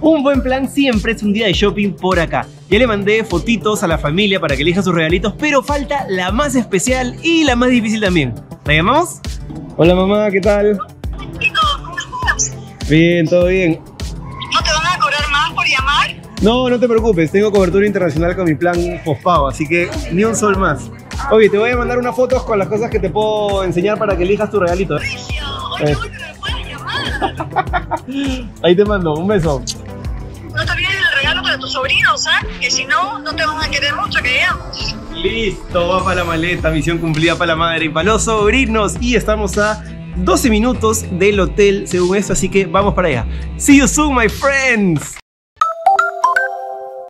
Un buen plan siempre es un día de shopping por acá. Ya le mandé fotitos a la familia para que elija sus regalitos, pero falta la más especial y la más difícil también. ¿La llamamos? Hola mamá, ¿qué tal? ¿Cómo estás? Bien, todo bien. ¿No te van a cobrar más por llamar? No, no te preocupes, tengo cobertura internacional con mi plan postpago, así que ni un sol más. Oye, te voy a mandar unas fotos con las cosas que te puedo enseñar para que elijas tu regalito. Oye, bueno, me puedes llamar. Ahí te mando, un beso. No te olvides el regalo para tus sobrinos, ¿ah? Que si no, no te van a querer mucho que digamos. Listo, va para la maleta, misión cumplida para la madre y para los sobrinos. Y estamos a 12 minutos del hotel según esto, así que vamos para allá. See you soon, my friends.